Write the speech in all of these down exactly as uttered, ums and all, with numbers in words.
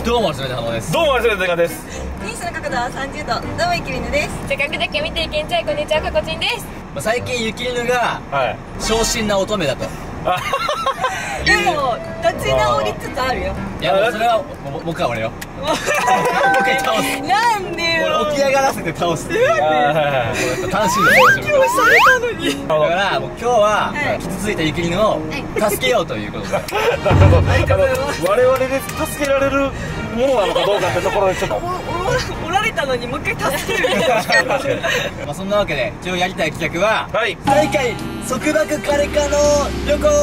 どうも、初めて浜です。 どうも、初めて高です。 ニースの角度はさんじゅうど、どうもゆきりぬです。 せっかくだけ見ていけんちゃい、こんにちは、かこちんです。 まあ、最近ゆきりぬが、はい、小心な乙女だと。 でも、立ち直りつつあるよ。 いや、もうそれは、もう一回俺よ。もう一回倒す。 なんでよ。 起き上がらせて倒すっていう。楽しいの。 勉強されたのに。 だから、もう今日は、傷ついたゆきりぬを助けようということで。 なるほど。我々で助けられるものなのかどうかってところでちょっと。 おられたのにもう一回助けるみたいな。 まあそんなわけで今日やりたい企画は、はい、大会束縛彼かの旅行。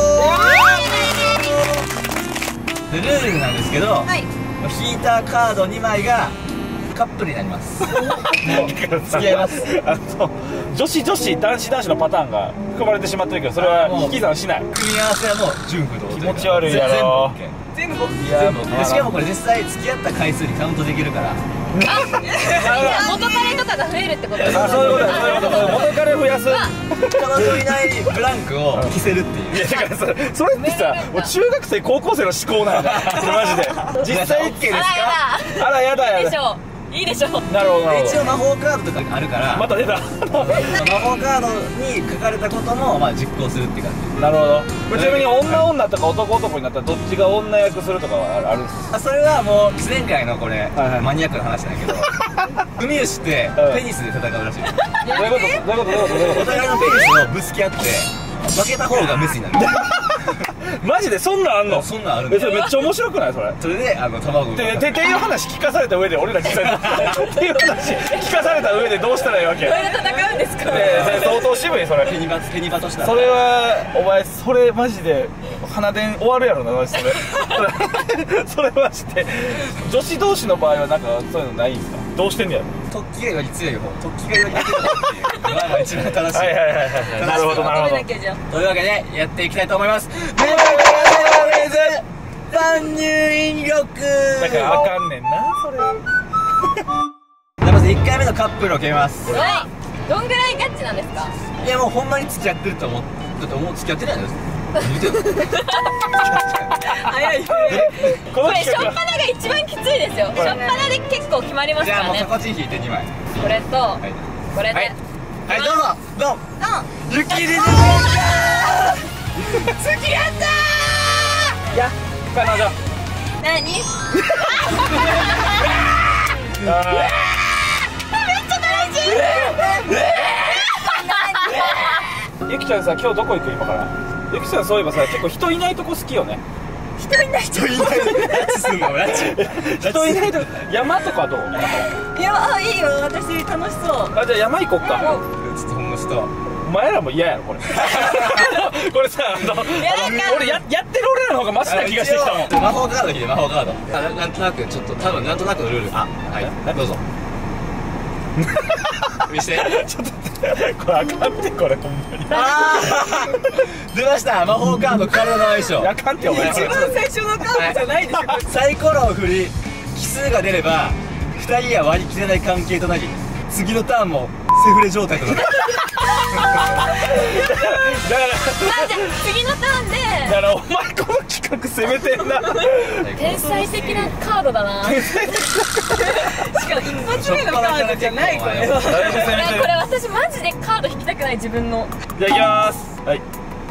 ルールなんですけど、はい、引いたカードにまいがカップルになります。もう付き合います。 あの女子女子男子男子のパターンが含まれてしまってるけど、それは引き算しない。 組み合わせはもう順不同。 気持ち悪いやろ。 全部 OK。 全部 OK。しかもこれ実際付き合った回数にカウントできるから。 あ、元彼とかが増えるってこと。 あ、そういうことだ、そういうことだ。元彼増やす。 彼女いないブランクを消せるっていう。 いや、だからそれそれってさ、もう中学生高校生の思考なんだ。マジで。実際 OK ですか？あらやだやだ。 いいでしょう。 なるほど。 一応魔法カードとかあるから、 また出た。 魔法カードに書かれたこともまあ実行するって感じ。 なるほど。ちなみに女女とか男男になったらどっちが女役するとかはあるんですか？ それはもう前回のこれマニアックな話だけど、ウミウシってペニスで戦うらしい。 どういうこと？どういうこと？どういうこと？ お互いのペニスをぶつけ合って負けた方がメスになる。 マジでそんなんあんの？ そんなんあるんだ。 それめっちゃ面白くないそれ？ それであの卵を。 ててっていう話聞かされた上で俺ら実際っていう話聞かされた上でどうしたらいいわけ？ それで戦うんですか？ 相当渋いそれ。 ペニバペニバとした。 それはお前それマジで鼻電終わるやろなマジそれ。それマジで女子同士の場合はなんかそういうのないんですか？どうしてんねやろ？ 突起がより強い方、突起がより強い方っていうのが一番正しい。 はいはいはいはい。なるほどなるほど。 というわけでやっていきたいと思います。参入引力。 だからあかんねんなそれ。 じゃあまずいっかいめのカップルを決めます。 はい。どんぐらいガッチなんですか？ いやもうほんまに付き合ってると思う。だってもう付き合ってないの？ 早い。 これ初っ端が一番きついですよ。初っ端で結構決まりますからね。 じゃあもうカコチン引いてにまい。 これとこれで。 はいどうぞどう。ゆきりぬ。 付き合ったー。 いや彼女。 何？めっちゃ楽しい。 ゆきちゃんさ今日どこ行く今から？ゆきちゃんそういえばさ結構人いないとこ好きよね。 人いない人いない。 人いないと山とかどう？ いや、いいよ、私楽しそう。 あ、じゃあ山行こっか。 ちょっとほんました。 お前らも嫌やろこれ。これさ、あの俺ややってる俺らの方がマシな気がしてきたもん。 魔法カード引いて魔法カード。なんとなくちょっと多分なんとなくのルール。あ、はいどうぞ。見して。 ちょっと待って、これあかんってこれほんまに。 あー出ました魔法カード体の相性。 あかんってお前。 一番最初のカードじゃないでしょ。 サイコロを振り奇数が出ればふたりは割り切れない関係となり、次のターンもセフレ状態となる。 だから次のターンで。 だからお前この企画攻めてんな。 天才的なカードだな。 しかも一発目のカードじゃないこれは。 これ私マジでカード引きたくない自分の。 じゃあいきまーす。はい。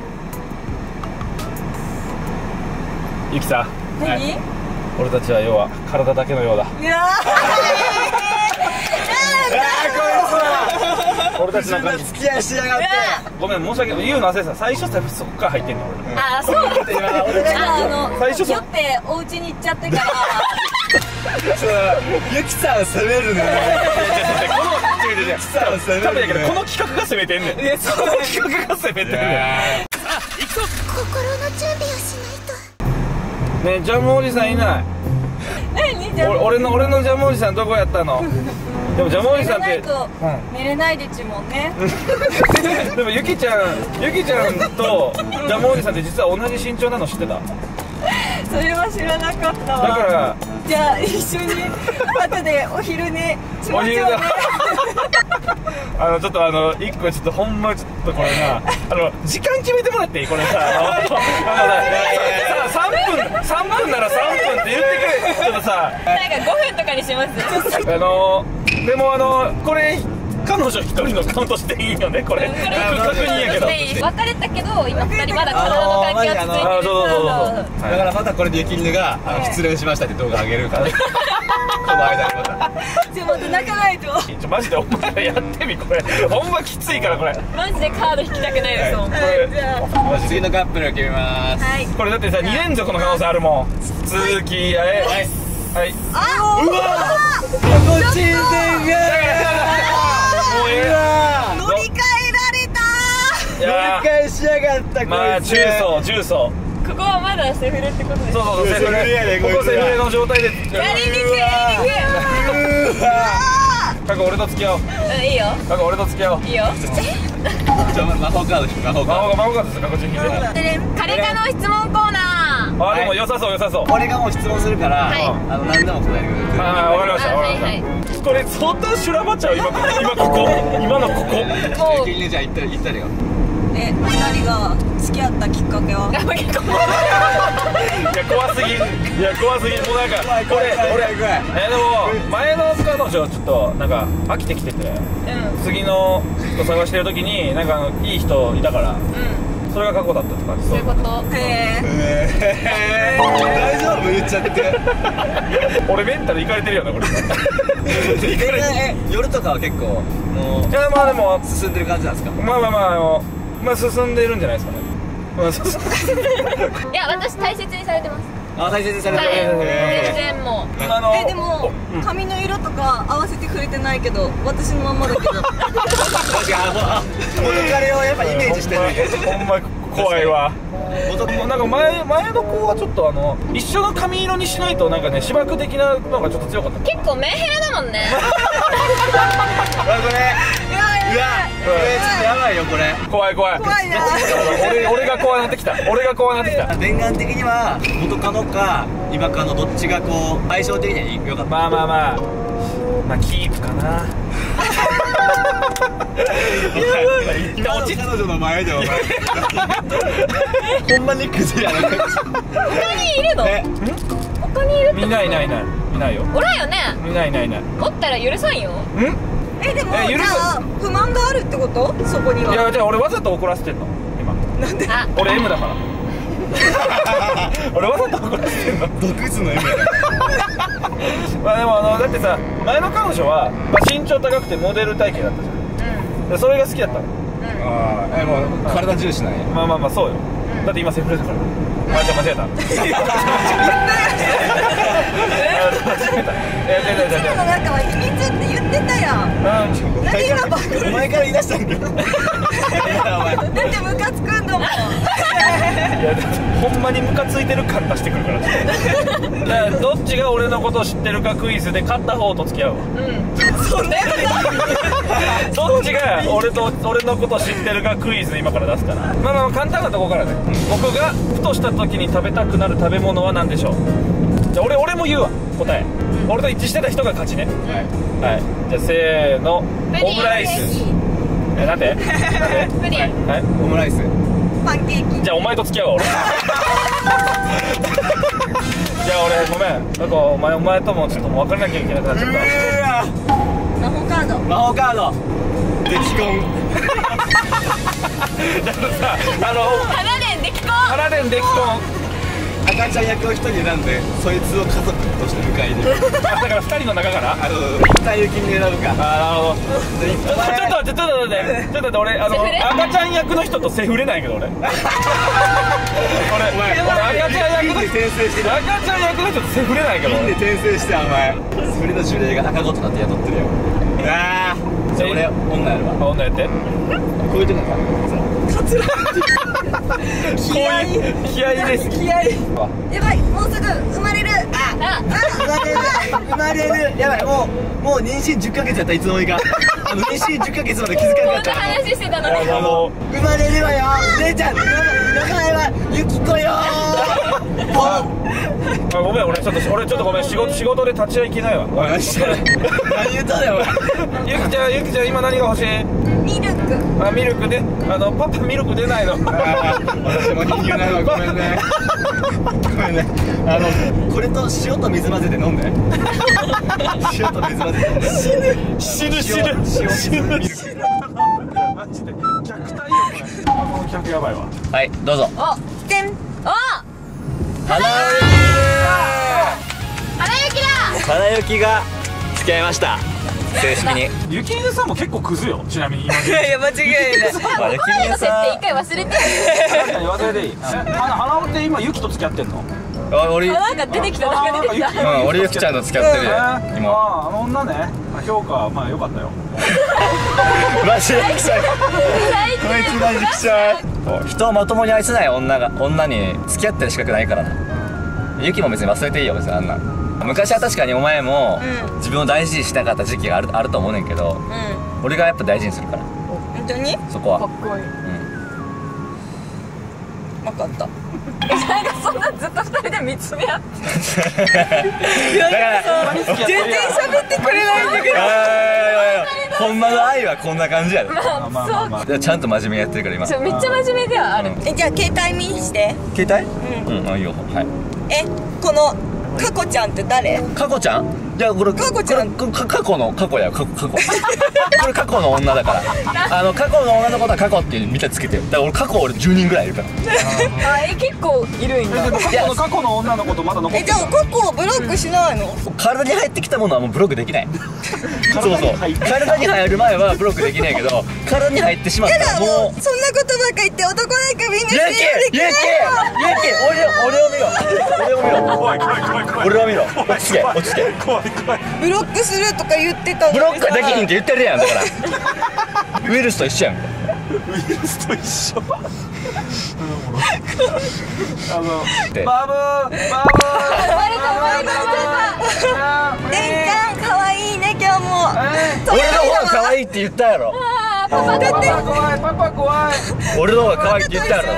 ゆきさん。 何？ 俺たちは要は体だけのようだ。 いや俺たちなんかに付き合いしやがって。 ごめん申し訳ない。言うの忘れてた。最初さそこから入ってんの俺。 ああそうだって今あの最初酔ってお家に行っちゃってから。 ゆきさん攻めるね。 この違う違う違う。多分やけどこの企画が攻めてんねん。いやその企画が攻めてんねん。あ行くぞ。 心の準備をしないと。 ねえジャムおじさんいない。 何？じゃ俺の俺のジャムおじさんどこやったの？でもジャムおじさんって寝れないでちもんね。 でもゆきちゃんゆきちゃんとジャムおじさんって実は同じ身長なの知ってた？ それは知らなかったわ。 だからじゃあ一緒に後でお昼寝しましょうね。 あのちょっとあの一個ちょっとほんまちょっとこれなあの時間決めてもらっていいこれさあのさんぷんさんぷんならさんぷんって言ってくれ。ちょっとさなんかごふんとかにします。 あのー、でもあのこれ彼女一人のカウントしていいよねこれ。確認やけど。 別れたけど今ふたりまだ体の関係が続いてる。 あ、そうそうそうそう。 だからまたこれでゆきりぬがあの失恋しましたって動画あげるからこの間にまたちょっと待って泣かないと。 ちょマジでお前らやってみこれ。ほんまきついからこれ。 マジでカード引きたくないですもん。 これ次のカップルを決めます。 はいこれだってさに連続の可能性あるもん。続きあえはいはいあうわこっちでがもうええわ乗り換えられた。 いや乗り返しやがったこいつ。 まあ重曹重曹。 ここはまだセフレってことです。 そうそうそうセフレやでここセフレの状態で。 やりにくいやりにくい。 うわカカ俺と付き合おう。 うんいいよカカ俺と付き合おう。 いいよ。 ちょ魔法カード引く魔法カード。 魔法魔法カードですカカちゃん引いて。 彼かの質問コーナー。 あでも良さそう良さそう。 俺がもう質問するからはいあの何でも答えてくれる。 ああわかりましたわかりまはいした。これ相当修羅場ちゃう今ここ今ここ今のここ。 もうゆきりぬじゃあ言った言ったるよ。 え、二人が付き合ったきっかけは。 結構いや怖すぎんいや怖すぎんもうなんかこれ俺えでも前の彼女ちょっとなんか飽きてきててうん次の人探してる時になんかあのいい人いたからうんそれが過去だったって感じ。 そういうこと。 へえ。 えー大丈夫言っちゃって。 俺メンタルいかれてるよなこれ。いかれてえ夜とかは結構もういやまあでも進んでる感じなんですか。 まあまあまああのまあ進んでるんじゃないですかね。まあ進んでいや私大切にされてます。 あ大切にされてはいる。 全然もう。 あのえ、でもうん髪の色とか合わせてくれてないけど私のまんまだけど。 なんかあの元彼をやっぱイメージしてる。 ほんま怖いわ。 元もうなんか前前の子はちょっとあの一緒の髪色にしないとなんかね芝生的なのがちょっと強かった。 結構メンヘラだもんね。 これうわこれちょっとやばいよこれ。 怖い怖い怖いな。 俺俺が怖いなってきた俺が怖いなってきた。 念願的には元カノか今カノどっちがこう相性的には良かった。 まあまあまあまあキープかな。 今の彼女の前でお前ほんまにクズやな。 他にいるの？ え他にいるってこと？ いないいないいないいないよ。 おらんよね。 いないいないいない。ん？ おったら許さんよ。 え、でもえ許すじゃあ不満があるってこと？そこには。 いやじゃあ俺わざと怒らせてんの今。 あ、 俺 M だから。俺わざと怒らせてんの。 毒図の夢。 まあでもあのだってさ前の彼女は、まあ、身長高くてモデル体型だったじゃん。でそれが好きだったの。 ああえもう体重視なんや。 まあまあまあそうよ。だって今セフレだから。間違えた間違えた。間違えた。いや違う違う違う違う。 の中は秘密って言ってたやん。なんで今ばっかり。 お前から言い出したんだよ。 だってムカつくんだもん。 いやだってほんまにムカついてる感出してくるから。だからどっちが俺のことを知ってるかクイズで勝った方と付き合うわ。 そんなどっちが俺と俺のことを知ってるかクイズ今から出すから。まあまあ簡単なとこからね。僕がふとした時に食べたくなる食べ物は何でしょう。じゃあ俺俺も言うわ答え。俺と一致してた人が勝ちね。はいじゃあせーのオムライス。えなんでなんでプリン。 はいオムライス。 パンケーキ。 じゃあお前と付き合うわ俺。じゃあ俺ごめんなんかお前お前ともちょっと別れなきゃいけなくなっちゃった。 魔法カード。 魔法カード。デキコン。 だからさあの花伝できこ腹でんできこん。 赤ちゃん役を一人選んでそいつを家族として迎え入れる。 だからふたりの中からあの一体雪に選ぶか。 あーなるほど。ちょっとちょっと待ってちょっと待ってちょっと待って俺あのセフレ赤ちゃん役の人とセフレないけど俺俺俺赤ちゃん役ので人転生してる。 赤ちゃん役の人とセフレないけどで俺転生してお前それの呪霊が赤子となって雇ってるよ。ああじゃあ俺女やるわ。 あ女やってこういうとこかこういう気合いです気合い。やばい、もうすぐ生まれる。 あ生まれる生まれる。やばいもうもう妊娠じゅっかげつやったいつの間にか。あの妊娠じゅっかげつまで気づかなかこんなった。 話してたのに。 あの生まれるわよ姉ちゃん。名前はゆきこよー。 あ、ごめん、俺ちょっと俺ちょっとごめん、仕事仕事で立ち会いけないわ。 何してる何言ったんだよゆきちゃん、ゆきちゃん今何が欲しい？ ミルク。 あ、ミルクね。あのパパミルク出ないの。 私も人間ないわ、ごめんねごめんね。あのこれと塩と水混ぜて飲んで塩と水混ぜて飲んで死ぬ死ぬ塩水ミルクマジで虐待よこれ。この客やばいわ。 はい、どうぞ。 お、てん。お。 花花雪だ。 花雪が付き合いました、正式に。 ゆき犬さんも結構クズよ、ちなみに今。 いやいや間違いないまあ雪前の設見さ定一回忘れて。 確かに忘れていい。花花尾って今ゆきと付き合ってんの？ あ、俺、うん、 なんか出てきた、なんか出てきた。 俺ゆきちゃんと付き合ってるよあ今。 あ、あの女ね。評価はまあ良かったよ。 マジで来ちゃう、 最こいつマジで来ちゃう。人をまともに愛せない女が女に付き合ってる資格ないからな。ゆきも別に忘れていいよ、別にあんな。昔は確かにお前も自分を大事にしなかった時期があるあると思うねんけど、 うん俺がやっぱ大事にするから、 本当にそこは。 かっこいい。分かった。 なんかそんなずっと二人で見つめ合って。 だから全然喋ってくれないんだけど。 いやいやいや、ほんまの愛はこんな感じやで。 まあまあまあまあ。 ちゃんと真面目にやってるから今。 そうめっちゃ真面目ではある。 え、じゃあ携帯見して。 携帯？うん、あ、いいよ。はい。 え、このかこちゃんって誰？ かこちゃん？いや、これかこちゃんこれか過去の過去やよ、過去過去。これ過去の女だから。あの過去の女のことは過去って見てつけてる。だから俺過去俺じゅうにんぐらいいるから。 あ、え結構いるんだ。 え、でも過去の過去の女の子とまだ残ってえ、 る。 じゃあ過去をブロックしないの？ 体に入ってきたものはもうブロックできない。そうそう。 体に入って体に入る前はブロックできないけど、体に入ってしまったやだ、 らもう。 もうそんなことばっか言って男なんかみんなゆき、ゆき、ゆき、俺俺を見ろ、俺を見ろ。 怖い怖い怖い怖い。 俺を見ろ。落ち着け、落ち着け。 怖い怖い。 ブロックするとか言ってたのにさ。 ブロックはできひんって言ってるやん、だからウイルスと一緒やん。 ウイルスと一緒。あのでバブーバブー。 生まれた生まれた生まれた。 てんちゃん可愛いね今日も。 俺の方が可愛いって言ったやろ。 あーパパパパ怖いパパ怖い。 俺の方が可愛いって言ったやろ。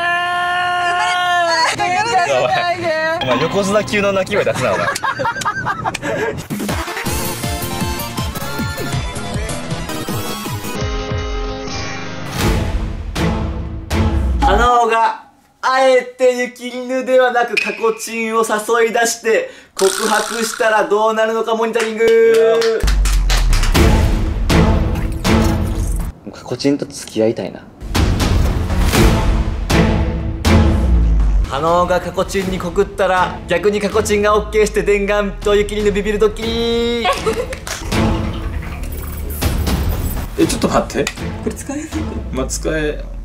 やばい、お前横綱級の鳴き声出すなお前。花尾があえて雪犬ではなくカコチンを誘い出して告白したらどうなるのかモニタリング。カコチンと付き合いたいな。花尾がカコチンに告ったら逆にカコチンが オーケー して電丸と雪犬ビビるドッキリ。 え、ちょっと待って。 これ使えるの？ まあ使え。